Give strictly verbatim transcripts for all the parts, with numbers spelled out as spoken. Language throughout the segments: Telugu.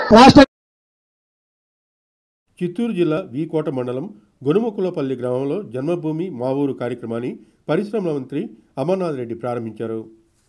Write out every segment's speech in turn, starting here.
రాష్ట్ర చిత్తూరు జిల్లా వీకోట మండలం గొనుముకులపల్లి గ్రామంలో జన్మభూమి మా ఊరు కార్యక్రమాన్ని పరిశ్రమల మంత్రి అమర్నాథ్ రెడ్డి ప్రారంభించారు.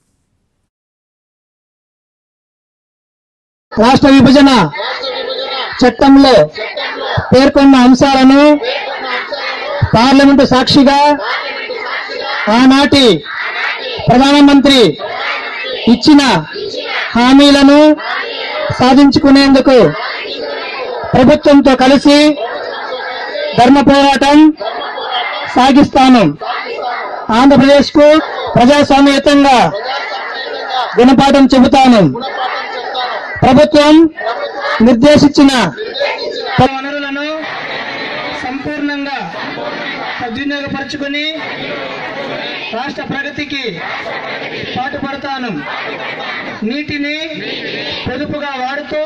రాష్ట్ర విభజన చట్టంలో పేర్కొన్న అంశాలను పార్లమెంటు సాక్షిగా ఆనాటి ప్రధానమంత్రి ఇచ్చిన హామీలను సాధించుకునేందుకు ప్రభుత్వంతో కలిసి ధర్మ పోరాటం సాగిస్తాను. ఆంధ్రప్రదేశ్ కు ప్రజాస్వామ్యయుతంగా గుణపాఠం చెబుతాను. ప్రభుత్వం నిర్దేశించిన వనరులను సంపూర్ణంగా సద్వినియోగపరుచుకుని రాష్ట్ర ప్రగతికి పాటుపడతాను. నీటిని పొదుపుగా వాడుతూ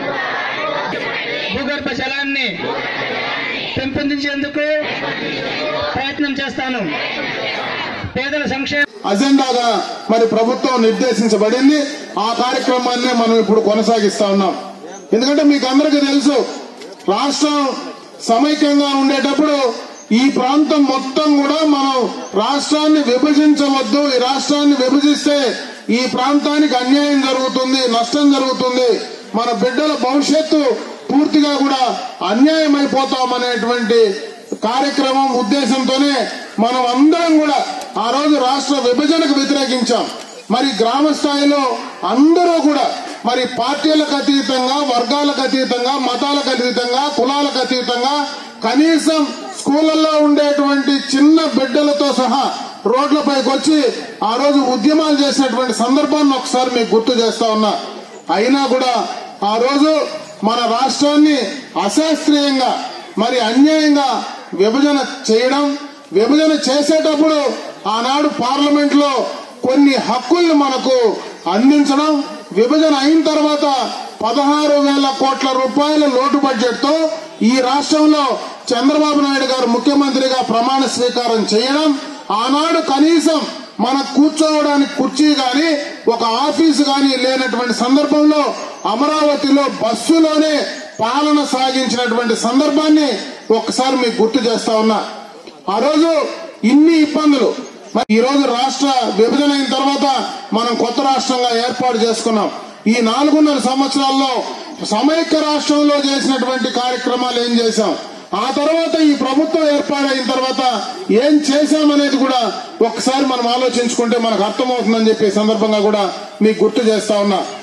భూగర్భ జలాన్ని పెంపొందించేందుకు ప్రయత్నం చేస్తాను. పేదల సంక్షేమ అజెండాగా మరి ప్రభుత్వం నిర్దేశించబడింది. ఆ కార్యక్రమాన్ని మనం ఇప్పుడు కొనసాగిస్తా ఉన్నాం. ఎందుకంటే మీకు అందరికీ తెలుసు, రాష్ట్రం సమైక్యంగా ఉండేటప్పుడు ఈ ప్రాంతం మొత్తం కూడా మనం రాష్ట్రాన్ని విభజించవద్దు, ఈ రాష్ట్రాన్ని విభజిస్తే ఈ ప్రాంతానికి అన్యాయం జరుగుతుంది, నష్టం జరుగుతుంది, మన బిడ్డల భవిష్యత్తు పూర్తిగా కూడా అన్యాయం అయిపోతామనేటువంటి కార్యక్రమం ఉద్దేశంతోనే మనం అందరం కూడా ఆ రోజు రాష్ట్ర విభజనకు వ్యతిరేకించాం. మరి గ్రామ స్థాయిలో అందరూ కూడా మరి పార్టీలకు అతీతంగా, వర్గాలకు అతీతంగా, మతాలకు అతీతంగా, కులాలకు అతీతంగా కనీసం స్కూళ్లలో ఉండేటువంటి చిన్న బిడ్డలతో సహా రోడ్లపైకి వచ్చి ఆ రోజు ఉద్యమాలు చేసినటువంటి సందర్భాన్ని ఒకసారి మీకు గుర్తు చేస్తా ఉన్నా. అయినా కూడా ఆ రోజు మన రాష్ట్రాన్ని అశాస్త్రీయంగా మరి అన్యాయంగా విభజన చేయడం, విభజన చేసేటప్పుడు ఆనాడు పార్లమెంట్ లో కొన్ని హక్కుల్ని మనకు అందించడం, విభజన అయిన తర్వాత పదహారు వేల కోట్ల రూపాయల లోటు బడ్జెట్ తో ఈ రాష్ట్రంలో చంద్రబాబు నాయుడు గారు ముఖ్యమంత్రిగా ప్రమాణ స్వీకారం చేయడం, ఆనాడు కనీసం మన కూర్చోవడానికి కుర్చీ గాని ఒక ఆఫీసు గాని లేనటువంటి సందర్భంలో అమరావతిలో బస్సులోనే పాలన సాగించినటువంటి సందర్భాన్ని ఒకసారి మీకు గుర్తు చేస్తా ఉన్నా. ఆ రోజు ఇన్ని ఇబ్బందులు, మరి ఈ రోజు రాష్ట్ర విభజన అయిన తర్వాత మనం కొత్త రాష్ట్రంగా ఏర్పాటు చేసుకున్నాం. ఈ నాలుగున్నర సంవత్సరాల్లో సమైక్య రాష్ట్రంలో చేసినటువంటి కార్యక్రమాలు ఏం చేశాం, ఆ తర్వాత ఈ ప్రభుత్వం ఏర్పాటైన తర్వాత ఏం చేశామనేది కూడా ఒకసారి మనం ఆలోచించుకుంటే మనకు అర్థమవుతుందని చెప్పే సందర్భంగా కూడా మీకు గుర్తు చేస్తా ఉన్నా.